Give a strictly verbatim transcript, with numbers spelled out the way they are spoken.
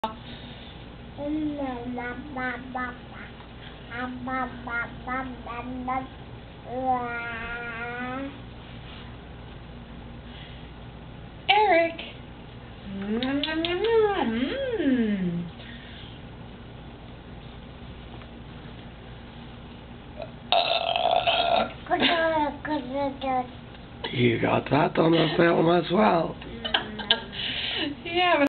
Eric. Mm. You got that on the film as well. Yeah.